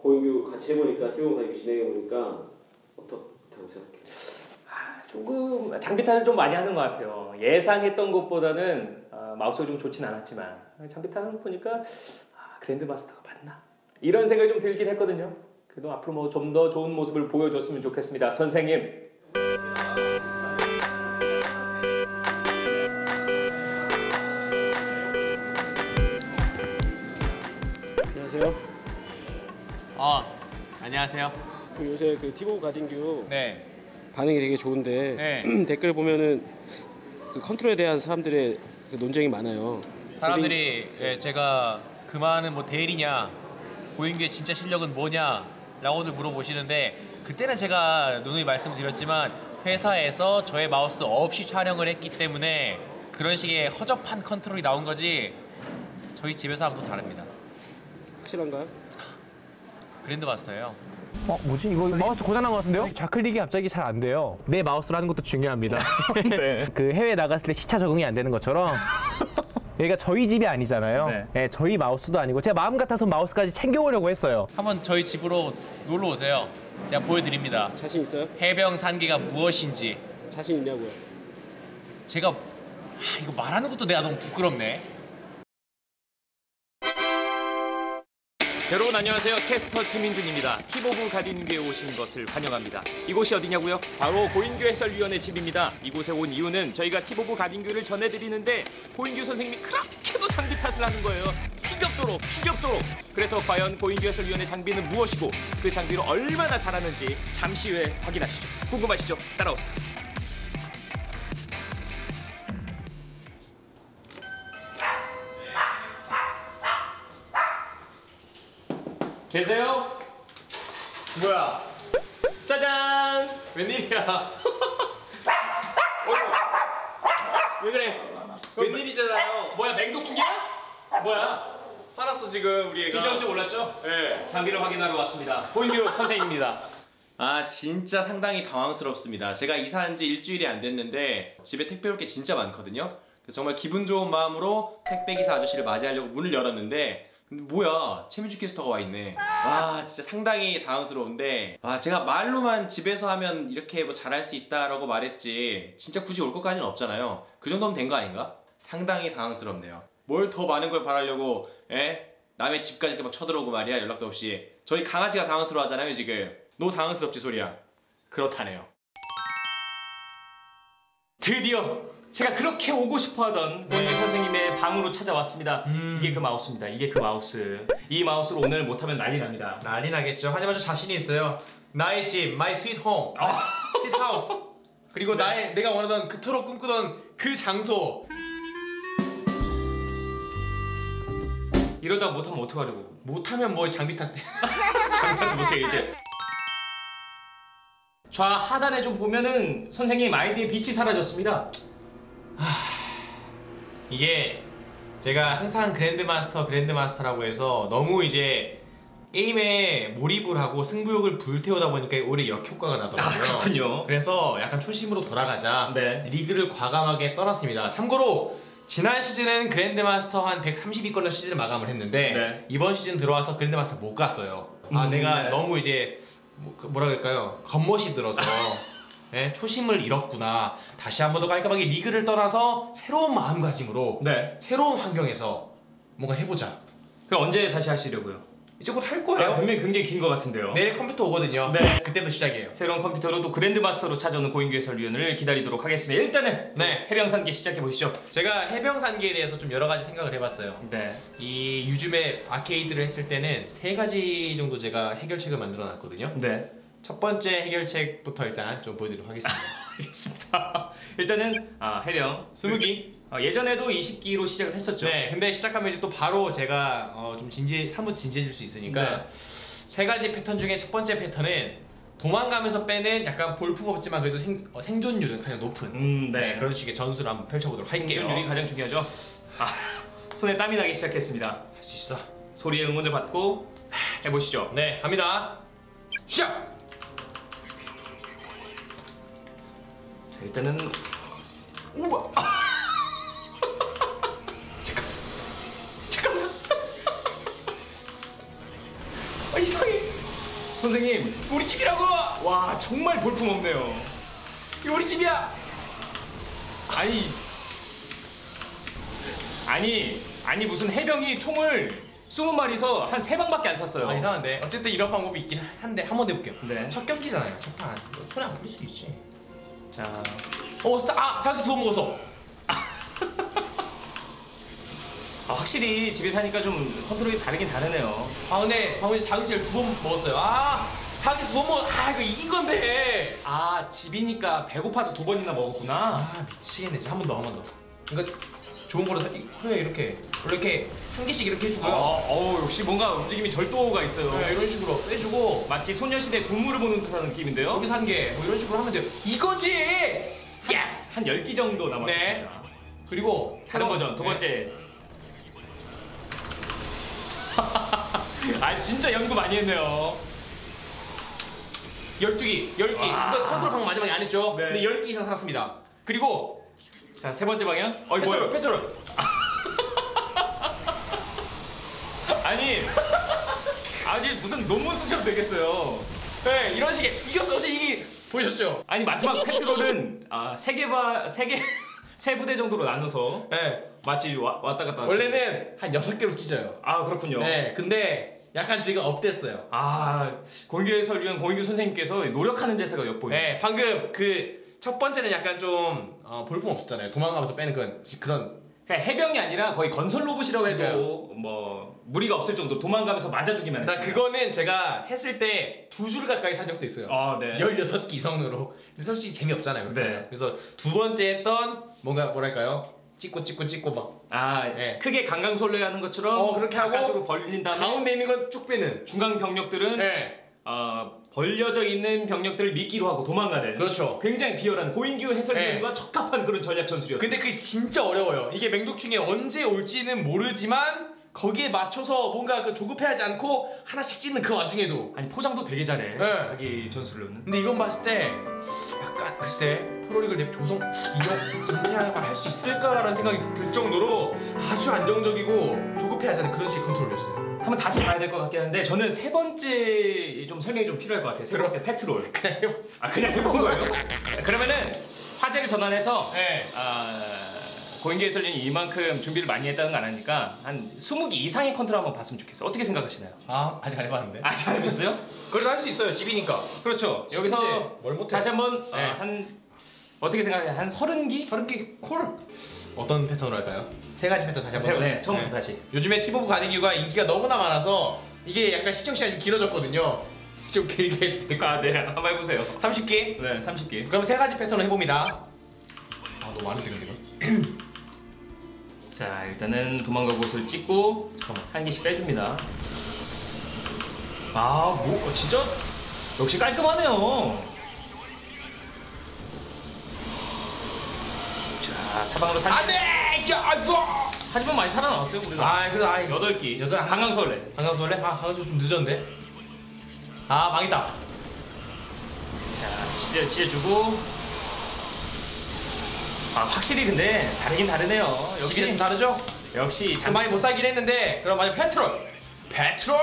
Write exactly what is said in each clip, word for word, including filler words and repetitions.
고인규 같이 해보니까 팀원 가지고 진행해보니까 어떻다고 생각해? 아, 조금 장비탄을 좀 많이 하는 것 같아요. 예상했던 것보다는 아, 마우스가 좀 좋진 않았지만 장비탄을 보니까 아, 그랜드마스터가 맞나? 이런 생각이 좀 들긴 했거든요. 그래도 앞으로 뭐 좀 더 좋은 모습을 보여줬으면 좋겠습니다. 선생님. 안녕하세요. 어, 안녕하세요. 그 요새 그 티보그 가딘규 네. 반응이 되게 좋은데 네. 댓글 보면은 그 컨트롤에 대한 사람들의 그 논쟁이 많아요. 사람들이 예, 제가 그만은 뭐 대리냐, 고인규의 진짜 실력은 뭐냐 라고들 물어보시는데 그때는 제가 누누이 말씀드렸지만 회사에서 저의 마우스 없이 촬영을 했기 때문에 그런 식의 허접한 컨트롤이 나온 거지 저희 집에서 하면 또 다릅니다. 확실한가요? 그랜드마스터예요. 어 뭐지 이거 마우스 고장난 것 같은데요? 좌클릭이 갑자기 잘 안 돼요. 내 마우스로 하는 것도 중요합니다. 네. 그 해외 나갔을 때 시차 적응이 안 되는 것처럼 여기가 저희 집이 아니잖아요. 네. 네, 저희 마우스도 아니고 제가 마음 같아서 마우스까지 챙겨오려고 했어요. 한번 저희 집으로 놀러 오세요. 제가 보여드립니다. 자신 있어요? 해병 산계가 무엇인지. 자신 있냐고요? 제가 아, 이거 말하는 것도 내가 너무 부끄럽네. 여러분 안녕하세요. 캐스터 최민준입니다. 티보그 가딘규에 오신 것을 환영합니다. 이곳이 어디냐고요? 바로 고인규 해설위원의 집입니다. 이곳에 온 이유는 저희가 티보그 가딘규를 전해드리는데 고인규 선생님이 그렇게도 장비 탓을 하는 거예요. 지겹도록 지겹도록. 그래서 과연 고인규 해설위원의 장비는 무엇이고 그 장비로 얼마나 잘하는지 잠시 후에 확인하시죠. 궁금하시죠? 따라오세요. 계세요? 뭐야? 짜잔! 웬일이야? 왜 그래? 웬일이잖아요. 뭐야 맹독충이야? 뭐야? 화났어 지금 우리 애가. 기정좀 올랐죠? 네. 장비를 확인하러 왔습니다. 고인규 선생님입니다. 아 진짜 상당히 당황스럽습니다. 제가 이사한 지 일주일이 안 됐는데 집에 택배 올 게 진짜 많거든요. 그래서 정말 기분 좋은 마음으로 택배기사 아저씨를 맞이하려고 문을 열었는데 근데 뭐야 최민주 캐스터가 와 있네. 와 진짜 상당히 당황스러운데 아 제가 말로만 집에서 하면 이렇게 뭐 잘할 수 있다라고 말했지 진짜 굳이 올 것까지는 없잖아요. 그 정도면 된 거 아닌가? 상당히 당황스럽네요. 뭘 더 많은 걸 바라려고 에? 남의 집까지 이렇게 막 쳐들어오고 말이야. 연락도 없이. 저희 강아지가 당황스러워 하잖아요 지금. 너 당황스럽지 소리야. 그렇다네요. 드디어 제가 그렇게 오고 싶어하던 고인규 선생님의 방으로 찾아왔습니다. 음. 이게 그 마우스입니다. 이게 그 마우스. 이 마우스로 오늘 못하면 난리 납니다. 난리 나겠죠. 하지만 저 자신이 있어요. 나의 집, my sweet home, sweet house. 그리고 네. 나의 내가 원하던 그토록 꿈꾸던 그 장소. 이러다가 못하면 어떡하려고. 못하면 뭐 장비 탓대. 장난도 못해 이제. 좌하단에 좀 보면은 선생님 아이디에 빛이 사라졌습니다. 이게 제가 항상 그랜드마스터 그랜드마스터라고 해서 너무 이제 게임에 몰입을 하고 승부욕을 불태우다 보니까 오히려 역효과가 나더라고요. 아, 그렇군요. 그래서 약간 초심으로 돌아가자 네. 리그를 과감하게 떠났습니다. 참고로 지난 시즌은 그랜드마스터 한 백삼십 위권으로 시즌을 마감을 했는데 네. 이번 시즌 들어와서 그랜드마스터 못 갔어요. 아 음, 내가 네. 너무 이제 뭐, 뭐라 그럴까요? 겉멋이 들어서 네, 초심을 잃었구나. 다시 한 번 더 깔끔하게 리그를 떠나서 새로운 마음가짐으로 네. 새로운 환경에서 뭔가 해보자. 그럼 언제 다시 하시려고요? 이제 곧 할 아, 거예요. 변명이 굉장히 긴 것 같은데요. 내일 컴퓨터 오거든요. 네. 그때부터 시작이에요. 새로운 컴퓨터로 또 그랜드마스터로 찾아오는 고인규 해설위원을 기다리도록 하겠습니다. 일단은 네. 해병산기 시작해 보시죠. 제가 해병산기에 대해서 좀 여러 가지 생각을 해봤어요. 네. 이 요즘에 아케이드를 했을 때는 세 가지 정도 제가 해결책을 만들어 놨거든요. 네. 첫 번째 해결책부터 일단 좀 보여드리도록 하겠습니다. 알겠습니다. 일단은 아, 해병 스무 기. 어, 예전에도 이십 기로 시작을 했었죠. 네, 근데 시작하면 이제 또 바로 제가 어, 좀 진지, 사뭇 진지해질 수 있으니까 네. 세 가지 패턴 중에 첫 번째 패턴은 도망가면서 빼는 약간 볼품없지만 그래도 생, 어, 생존율은 가장 높은 음, 네. 네, 그런 식의 전술을 한번 펼쳐보도록 할게요. 생존율이 가장 중요하죠. 아, 손에 땀이 나기 시작했습니다. 할 수 있어. 소리의 응원을 받고 해보시죠. 네, 갑니다. 시작! 자, 일단은 우와! 잠깐, 잠깐만. 아, 이상해. 선생님, 우리 집이라고. 와 정말 볼품 없네요. 이거 우리 집이야. 아니, 아니, 아니 무슨 해병이 총을 스무 마리서 한 세 방밖에 안 쐈어요. 아 이상한데. 어쨌든 이런 방법이 있긴 한데 한번 해볼게요. 네. 첫 경기잖아요. 첫 판. 이거 손에 안 풀릴 수 있지. 자, 어, 자, 아, 자기 두번 먹었어. 아, 확실히 집에 사니까 좀 컨트롤이 다르긴 다르네요. 아, 근데 방금 자극제를 두 번 먹었어요. 아, 자기 두 번 먹었. 아, 이거 이긴 건데. 아, 집이니까 배고파서 두 번이나 먹었구나. 아, 미치겠네. 한 번 더, 한 번 더. 이거 좋은 거로 사- 이- 그래 이렇게 이렇게 한 개씩 이렇게 해주고요. 어, 어, 역시 뭔가 움직임이 절도가 있어요. 네, 이런 식으로 빼주고 마치 소녀시대 군무를 보는 듯한 느낌인데요. 여기서 한 개, 뭐 이런 식으로 하면 돼요. 이거지. 예스! 한 열 기 정도 남았습니다. 네. 그리고 다른 또- 버전 두 네. 번째. 아 진짜 연구 많이 했네요. 열두 기, 열 기. 와. 이거 컨트롤 방금 마지막에 안 했죠? 네. 근데 열 기 이상 살았습니다. 그리고 자, 세 번째 방향. 어이 페트롤, 뭐예요? 페트롤. 아니, 아니 무슨 논문 쓰셔도 되겠어요. 네, 이런 식의 이겼어. 어제 이기 보셨죠? 아니 마지막 페트롤은 아, 세 개바 세개 세 부대 정도로 나눠서 네. 마치 와, 왔다 갔다. 원래는 한 여섯 개로 찢어요. 아 그렇군요. 네, 근데 약간 지금 업됐어요. 아 고인규 해설위원 고인규 선생님께서 노력하는 제사가 엿보이네요. 네, 방금 그 첫 번째는 약간 좀 어, 볼품 없었잖아요. 도망가면서 빼는 그런 그런. 그냥 해병이 아니라 거의 건설 로봇이라고 해도 그러니까요. 뭐 무리가 없을 정도 도망가면서 맞아주기만 나 했어요. 그거는 제가 했을 때 두 줄 가까이 산 적도 있어요. 아 네. 열여섯 기 이상으로. 근데 솔직히 재미없잖아요. 그렇게 네. 하면. 그래서 두 번째 했던 뭔가 뭐랄까요? 찍고 찍고 찍고 막 아 네. 크게 강강솔레 하는 것처럼 어, 그렇게 하고 바깥쪽으로 벌린 다음에 가운데 있는 건 쭉 빼는. 중간 병력들은 네. 어, 벌려져 있는 병력들을 미끼로 하고 도망가는 그렇죠. 굉장히 비열한 고인규 해설위원과 적합한 그런 전략 전술이었어요. 근데 그게 진짜 어려워요. 이게 맹독충이 언제 올지는 모르지만 거기에 맞춰서 뭔가 그 조급해하지 않고 하나씩 찢는 그 와중에도. 아니 포장도 되게 잘해. 네. 자기 전술로는. 근데 이건 봤을 때 약간 글쎄 프로리그를 대표 조성 이적 전태양을 할 수 있을까라는 생각이 들 정도로 아주 안정적이고 조급해하지 않은 그런 식의 컨트롤이었어요. 한번 다시 봐야 될 것 같긴 한데 저는 세 번째 좀 설명이 좀 필요할 것 같아요. 세 번째 페트롤. 그냥 해봤어. 아 그냥 해본 거예요? 그러면은 화제를 전환해서 네. 아, 고인규 해설위원이 이만큼 준비를 많이 했다는 거 안 하니까 한 스무 기 이상의 컨트롤 한번 봤으면 좋겠어요. 어떻게 생각하시나요? 아 아직 안 해봤는데. 아 잘해보셨어요? 그래도 할 수 있어요. 집이니까. 그렇죠. 여기서 뭘 못해? 다시 한번 네. 어, 한 어떻게 생각해요? 한 서른 기? 서른 개 콜. 어떤 패턴으로 할까요? 세 가지 패턴 다시 한번. 네, 처음부터 다시. 요즘에 티보브 가디기가 인기가 너무나 많아서 이게 약간 시청 시간이 좀 길어졌거든요. 좀 길게 해도 될까? 아, 네, 한번 해보세요. 삼십 개. 네, 삼십 기. 그럼 세 가지 패턴을 해봅니다. 아 너무 많은데 근데 이거. 자, 일단은 도망가 곳을 찍고 잠깐만. 한 개씩 빼줍니다. 아, 뭐 어, 진짜 역시 깔끔하네요. 자, 사방으로 살. 안돼! 야, 아이고! 하지만 많이 살아남았어요, 우리가. 아, 그래도 아 이거 여덟 기. 여덟- 강강수월래. 강강수 원래? 아, 강강수 좀 늦었는데. 아, 망했다. 자, 찢어 찢어주고. 아, 확실히 근데 다르긴 다르네요. 역시 좀 역시 다르죠? 역시 좀 장. 많이 못 살긴 했는데 그럼 맞아 페트롤. 페트롤.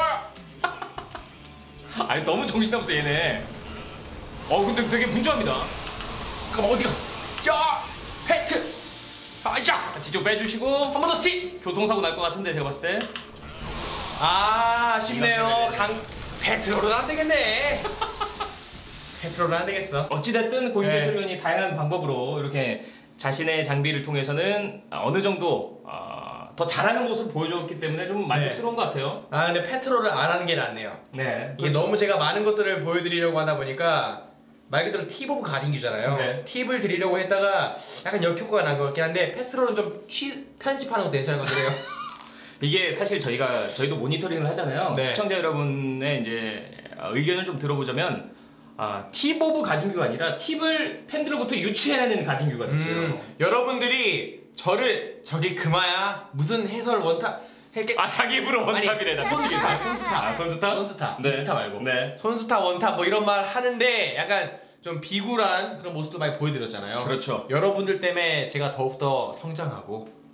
아니 너무 정신없어 얘네. 어, 근데 되게 분주합니다. 그럼 어디가? 야, 페트. 아, 자, 자, 뒤쪽 빼주시고. 한 번 더 스틱. 교통사고 날 것 같은데 제가 봤을 때. 아, 쉽네요. 이거 강 페트롤은 안 되겠네. 페트롤은 안 되겠어. 어찌됐든 고인규 네. 해설위원이 다양한 방법으로 이렇게 자신의 장비를 통해서는 어느 정도 어, 더 잘하는 모습을 보여줬기 때문에 좀 만족스러운 것 같아요. 아, 근데 페트롤을 안 하는 게 낫네요. 네. 이게 너무 제가 많은 것들을 보여드리려고 하다 보니까 말 그대로 팁 오브 가딩기잖아요. 네. 팁을 드리려고 했다가 약간 역효과가 난 것 같긴 한데 페트롤은 좀 취, 편집하는 것도 괜찮은 것 같아요. 이게 사실 저희가 저희도 모니터링을 하잖아요. 네. 시청자 여러분의 이제 의견을 좀 들어보자면 아, 팁 오브 가딩규가 아니라 팁을 팬들로부터 유추해내는 가딩규가 됐어요. 음, 여러분들이 저를 저게 금화야 무슨 해설 원탑 했겠... 아, 자기 입으로 원탑이래. 나 손스타, 미치겠다. 손스타, 아, 손스타? 손스타, 네. 스타 말고 네. 손스타 원탑 뭐 이런 말 하는데 약간 좀 비굴한 그런 모습도 많이 보여드렸잖아요. 그렇죠. 여러분들 때문에 제가 더욱더 성장하고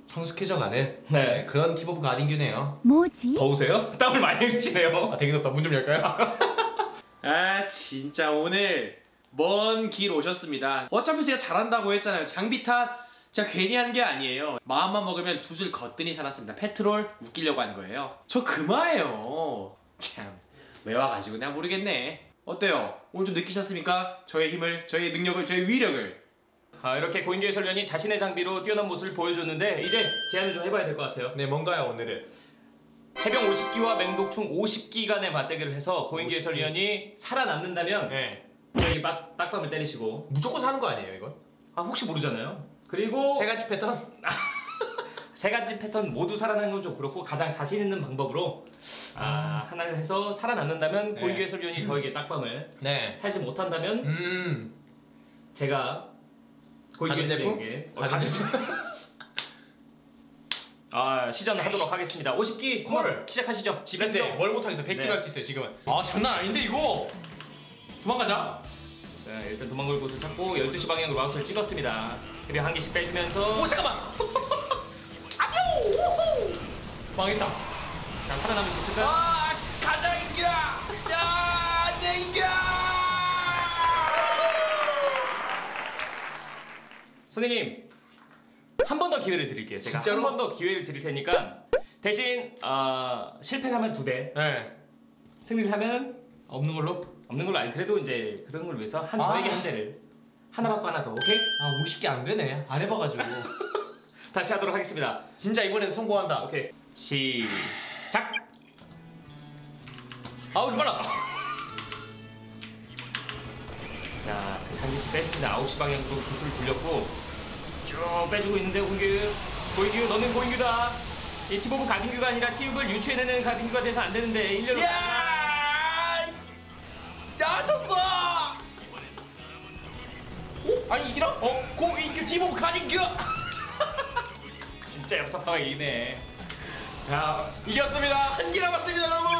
성숙해져가는 네. 그런 팁 오브 가딩규네요. 뭐지? 더우세요? 땀을 많이 흘리시네요. 아 되게 덥다. 문 좀 열까요? 아 진짜 오늘 먼 길 오셨습니다. 어차피 제가 잘한다고 했잖아요. 장비 탓 제가 괜히 한 게 아니에요. 마음만 먹으면 두 줄 거뜬히 살았습니다. 페트롤 웃기려고 한 거예요. 저 금화예요. 참 왜 와가지고 내가 모르겠네. 어때요? 오늘 좀 느끼셨습니까? 저의 힘을, 저의 능력을, 저의 위력을. 아, 이렇게 고인규 해설위원이 자신의 장비로 뛰어난 모습을 보여줬는데 이제 제안을 좀 해봐야 될 것 같아요. 네, 뭔가요 오늘은? 해병 오십 기와 맹독충 오십 기 간의 맞대결을 해서 고인규 해설위원이 살아남는다면 네. 저에게 빡, 딱밤을 때리시고 무조건 사는 거 아니에요 이건? 아 혹시 모르잖아요. 그리고 세 가지 패턴? 세 가지 패턴 모두 살아나는 건 좀 그렇고 가장 자신 있는 방법으로 아, 하나를 해서 살아남는다면 네. 고인규 해설위원이 저에게 딱밤을 네. 살지 못한다면 음. 제가 고인규 가전제품? 해설위원에게 어, 가전제품? 아 시전하도록 하겠습니다. 오십 기 콜! 시작하시죠. 집에서 근데 뭘 못하겠어. 백 개 네. 갈 수 있어요 지금은. 아 장난 아닌데 이거. 도망가자. 자, 일단 도망갈 곳을 찾고 열두 시 방향으로 마우스를 찍었습니다. 그리고 한 개씩 빼주면서 오 잠깐만. 망했다. 자 살아남을 수 있을까? 아 가자 인규. 야내 인규. 선생님 한 번 더 기회를 드릴게요. 제가 진짜로? 한 번 더 기회를 드릴 테니까 대신 어, 실패를 하면 두 대, 네. 승리를 하면 없는 걸로? 없는 걸로. 아니 그래도 이제 그런 걸 위해서 한 아. 저에게 한 대를 하나 받고 하나 더. 오케이? 아 오십 개 안 되네. 안 해봐가지고. 다시 하도록 하겠습니다. 진짜 이번엔 성공한다. 오케이 시작. 아우 좀 빨라. 자 한 개씩 뺐습니다. 아홉 시 방향으로 기술을 돌렸고 쭉 빼주고 있는데 고인규 고인규 너는 고인규다. 이 티보브 가딩규가 아니라 티브를 유추해내는 가딩규가 돼서 안 되는데 일렬로. 야! 야 졌어. 어? 아니 이기나? 어? 고인규 티보브 가딩규. 진짜 역사파가 이기네. 자 이겼습니다. 한 개 남았습니다 여러분.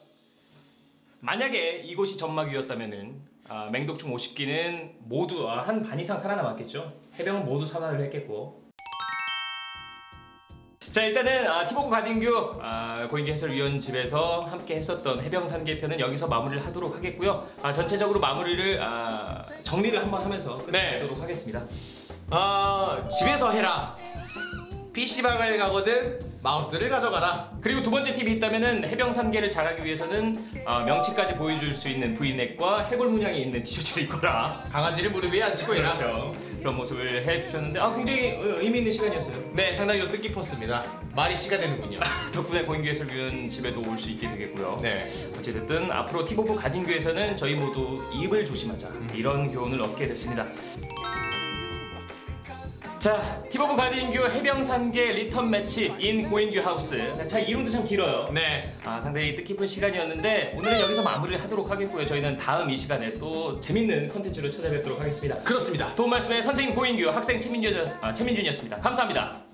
만약에 이곳이 점막위였다면은 아, 맹독충 오십 기는 모두 아, 한 반 이상 살아남았겠죠. 해병은 모두 산화를 했겠고. 자 일단은 아, 티보브 가딩규 아, 고인규 해설위원 집에서 함께 했었던 해병 산계편은 여기서 마무리를 하도록 하겠고요. 아, 전체적으로 마무리를 아, 정리를 한번 하면서 끝내도록 네. 하겠습니다. 아 집에서 해라. 피씨방을 가거든 마우스를 가져가라. 그리고 두 번째 팁이 있다면은 해병 산계를 잘하기 위해서는 어, 명치까지 보여줄 수 있는 브이넥과 해골 문양이 있는 티셔츠를 입거라. 강아지를 무릎 위에 앉히고 해라. 그렇죠. 그런 모습을 해주셨는데 아 굉장히 어, 의미 있는 시간이었어요. 네 상당히 좀 뜻깊었습니다. 말이 씨가 되는군요. 덕분에 고인규 해설위원 집에도 올 수 있게 되겠고요. 네. 어쨌든 앞으로 티보브 가딩규에서는 저희 모두 입을 조심하자 이런 교훈을 얻게 됐습니다. 자, 티보브 가딩규 해병산계 리턴 매치 인 고인규 하우스. 자, 이름도 참 길어요. 네. 아, 상당히 뜻깊은 시간이었는데 오늘은 여기서 마무리를 하도록 하겠고요. 저희는 다음 이 시간에 또 재밌는 컨텐츠로 찾아뵙도록 하겠습니다. 그렇습니다. 도움 말씀에 선생님 고인규, 학생 최민준, 아, 최민준이었습니다. 감사합니다.